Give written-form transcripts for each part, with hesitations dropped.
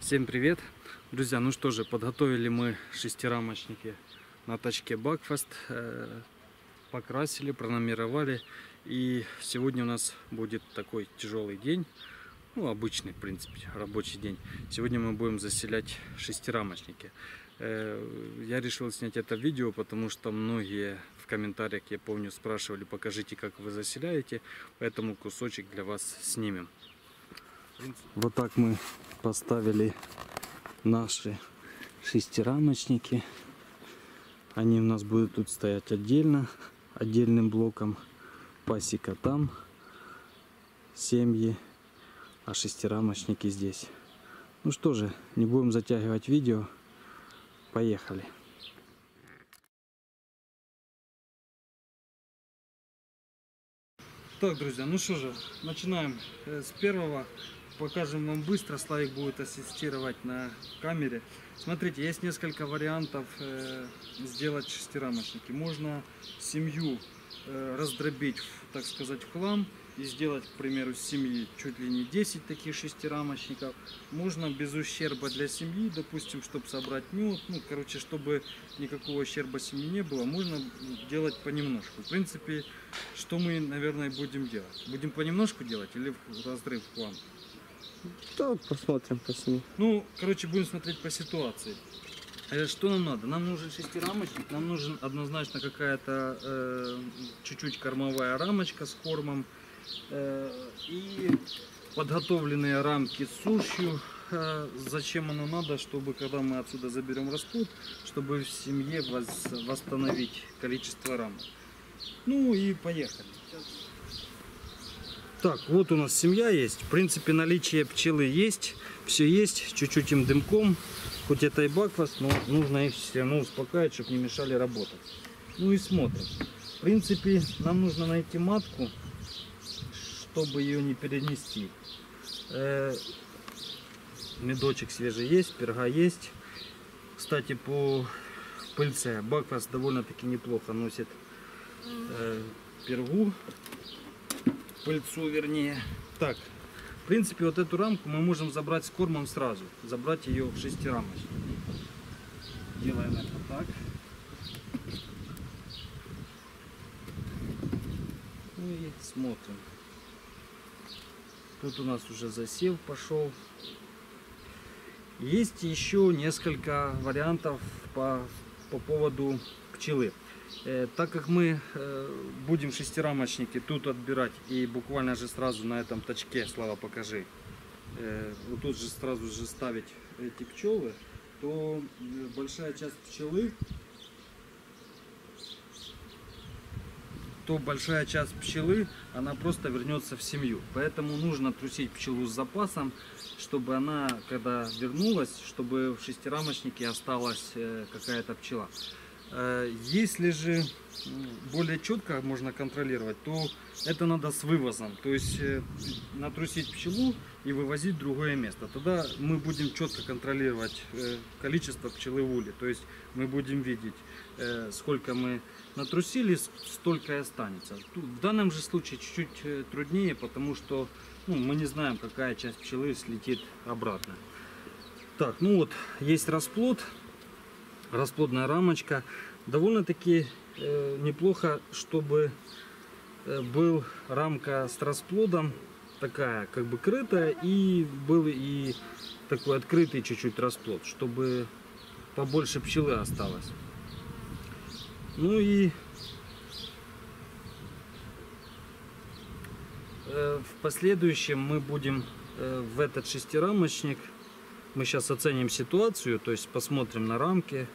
Всем привет, друзья! Ну что же, подготовили мы шестирамочники на тачке Buckfast, покрасили, пронумеровали, и сегодня у нас будет такой тяжелый день, ну обычный в принципе рабочий день. Сегодня мы будем заселять шестирамочники. Я решил снять это видео, потому что многие в комментариях, я помню, спрашивали, покажите, как вы заселяете, поэтому кусочек для вас снимем. Вот так мы поставили наши шестирамочники. Они у нас будут тут стоять отдельно, отдельным блоком. Пасека там, семьи, а шестирамочники здесь. Ну что же, не будем затягивать видео. Поехали. Так, друзья, ну что же, начинаем с первого. Покажем вам быстро, Славик будет ассистировать на камере. Смотрите, есть несколько вариантов сделать шестирамочники. Можно семью раздробить, так сказать, в хлам и сделать, к примеру, с семьи чуть ли не 10 таких шестирамочников. Можно без ущерба для семьи, допустим, чтобы собрать мед, ну, короче, чтобы никакого ущерба семьи не было, можно делать понемножку. В принципе, что мы, наверное, будем делать? Будем понемножку делать или в разрыв в хлам? Да, посмотрим по семье. Ну, короче, будем смотреть по ситуации. Что нам надо? Нам нужен шестирамочник, нам нужен однозначно какая-то чуть-чуть кормовая рамочка с кормом и подготовленные рамки с сушью. Зачем оно надо? Чтобы когда мы отсюда заберем расплод, чтобы в семье восстановить количество рамок. Ну и поехали. Так, вот у нас семья есть. В принципе, наличие пчелы есть. Все есть. Чуть-чуть им дымком. Хоть это и Buckfast, но нужно их все равно успокаивать, чтобы не мешали работать. Ну и смотрим. В принципе, нам нужно найти матку, чтобы ее не перенести. Медочек свежий есть, перга есть. Кстати, по пыльце Buckfast довольно-таки неплохо носит пергу. Пыльцу, вернее. Так, в принципе, вот эту рамку мы можем забрать с кормом сразу. Забрать ее в шестирамочник. Делаем это так. Ну и смотрим. Тут у нас уже засев пошел. Есть еще несколько вариантов по поводу пчелы. Так как мы будем шестирамочники тут отбирать и буквально же сразу на этом точке, Слава, покажи, вот тут же сразу же ставить эти пчелы, то большая часть пчелы, она просто вернется в семью. Поэтому нужно трусить пчелу с запасом, чтобы она, когда вернулась, чтобы в шестирамочнике осталась какая-то пчела. Если же более четко можно контролировать, то это надо с вывозом, то есть натрусить пчелу и вывозить в другое место. Тогда мы будем четко контролировать количество пчелы в уле, то есть мы будем видеть, сколько мы натрусили, столько и останется. В данном же случае чуть-чуть труднее, потому что мы не знаем, какая часть пчелы слетит обратно. Так, ну вот есть расплод. Расплодная рамочка. Довольно-таки неплохо, чтобы был рамка с расплодом такая, как бы крытая, и был и такой открытый чуть-чуть расплод, чтобы побольше пчелы осталось. Ну и в последующем мы будем в этот шестирамочник. Мы сейчас оценим ситуацию, то есть посмотрим на рамки.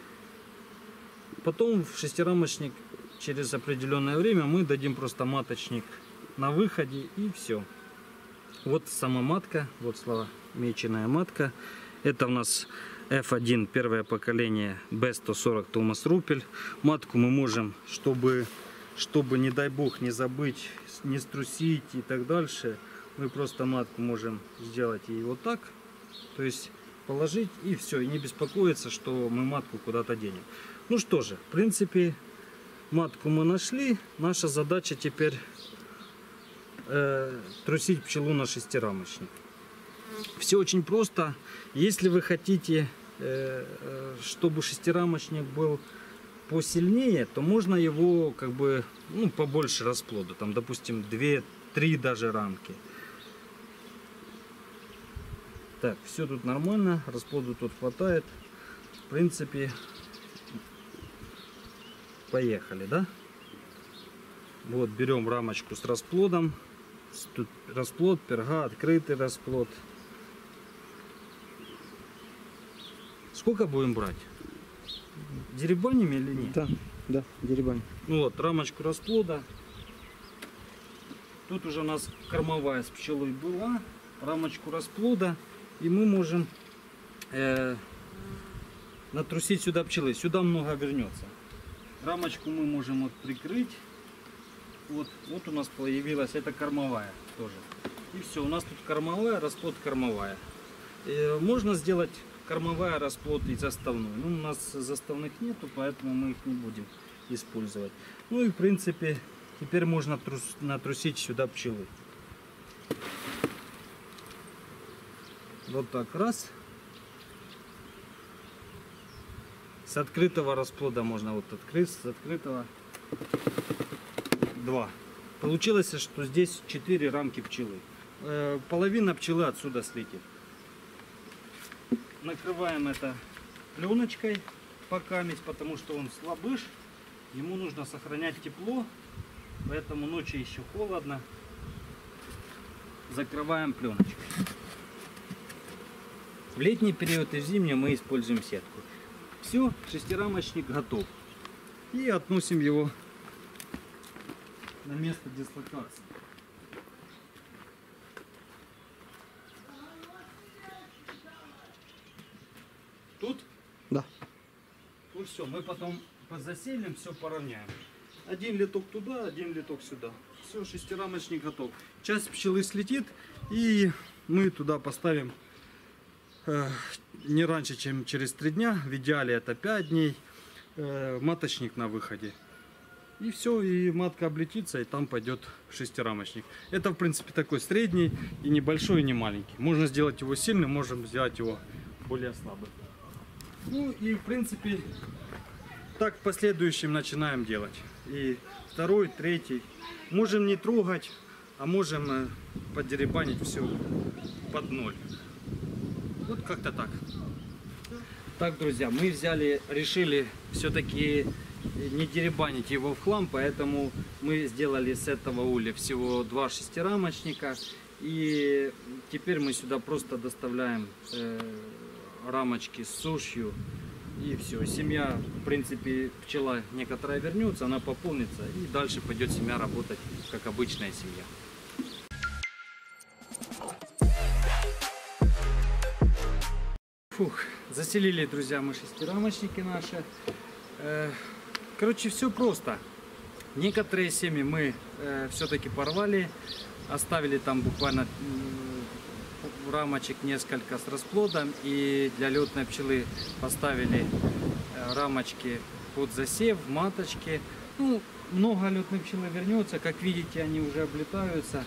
Потом в шестирамочник через определенное время мы дадим просто маточник на выходе и все. Вот сама матка, вот, Слава, меченая матка. Это у нас F1 первое поколение B140 Thomas Ruppel. Матку мы можем, чтобы не дай бог не забыть, не струсить и так дальше, мы просто матку можем сделать и вот так. То есть положить и все, и не беспокоиться, что мы матку куда-то денем. Ну что же, в принципе, матку мы нашли. Наша задача теперь трусить пчелу на шестирамочник. Все очень просто. Если вы хотите, чтобы шестирамочник был посильнее, то можно его как бы, ну, побольше расплода. Там, допустим, 2-3 даже рамки. Так, все тут нормально. Расплоду тут хватает. В принципе, поехали, да? Вот, берем рамочку с расплодом. Тут расплод, перга, открытый расплод. Сколько будем брать? Деребаним или нет? Да, да, деребань. Ну вот, рамочку расплода. Тут уже у нас кормовая с пчелой была. Рамочку расплода. И мы можем натрусить сюда пчелы. Сюда много вернется. Рамочку мы можем вот прикрыть. Вот у нас появилась, это кормовая тоже. И все, у нас тут кормовая, расплод кормовая. Можно сделать кормовая, расплод и заставной. Ну, у нас заставных нету, поэтому мы их не будем использовать. Ну и в принципе, теперь можно натрусить сюда пчелы. Вот так, раз. С открытого расплода можно вот открыть, с открытого 2. Получилось, что здесь 4 рамки пчелы. Половина пчелы отсюда слетит. Накрываем это пленочкой покамить, потому что он слабыш. Ему нужно сохранять тепло, поэтому ночью еще холодно. Закрываем пленочкой. В летний период и в зимний мы используем сетку. Все, шестирамочник готов. И относим его на место дислокации. Тут? Да. Ну все, мы потом заселим, все поравняем. Один литок туда, один литок сюда. Все, шестирамочник готов. Часть пчелы слетит, и мы туда поставим не раньше, чем через 3 дня. В идеале это 5 дней. Маточник на выходе. И все, и матка облетится, и там пойдет шестирамочник. Это, в принципе, такой средний, и небольшой, и не маленький. Можно сделать его сильным, можем сделать его более слабым. Ну и, в принципе, так в последующем начинаем делать. И второй, третий. Можем не трогать, а можем поддеребанить все под ноль. Вот как-то так. Так, друзья, мы решили все-таки не деребанить его в хлам, поэтому мы сделали с этого улья всего 2 шестирамочника. И теперь мы сюда просто доставляем рамочки с сушью. И все, семья, в принципе, пчела некоторая вернется, она пополнится, и дальше пойдет семья работать, как обычная семья. Фух, заселили, друзья, мы шестирамочники наши. Короче, все просто. Некоторые семьи мы все-таки порвали, оставили там буквально рамочек несколько с расплодом, и для летной пчелы поставили рамочки под засев, маточки. Ну, много летной пчелы вернется, как видите, они уже облетаются.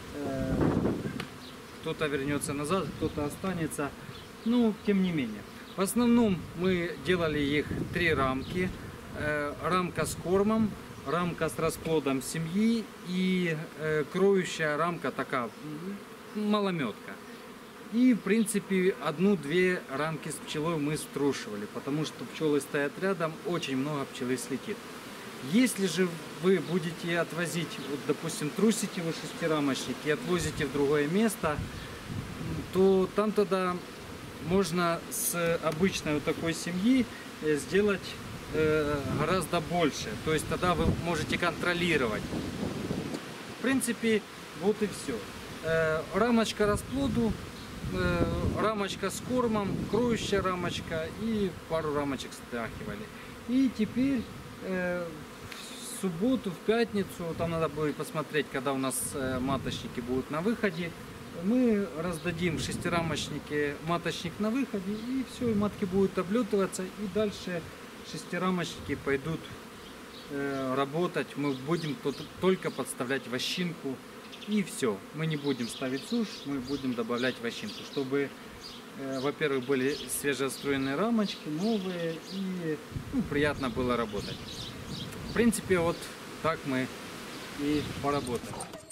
Кто-то вернется назад, кто-то останется. Но тем не менее. В основном мы делали их 3 рамки. Рамка с кормом, рамка с расплодом семьи и кроющая рамка такая, малометка. И в принципе 1-2 рамки с пчелой мы струшивали, потому что пчелы стоят рядом, очень много пчелы слетит. Если же вы будете отвозить, вот, допустим, трусите вы шестирамочник и отвозите в другое место, то там тогда можно с обычной вот такой семьи сделать гораздо больше. То есть тогда вы можете контролировать. В принципе, вот и все. Рамочка расплоду, рамочка с кормом, кроющая рамочка и пару рамочек стряхивали. И теперь в субботу, в пятницу, там надо будет посмотреть, когда у нас маточники будут на выходе, мы раздадим в шестирамочнике маточник на выходе, и все, и матки будут облетываться, и дальше шестирамочники пойдут работать. Мы будем только подставлять вощинку И все. Мы не будем ставить сушь, мы будем добавлять вощинку, чтобы, во-первых, были свежеостроенные рамочки, новые, и приятно было работать. В принципе, вот так мы и поработали.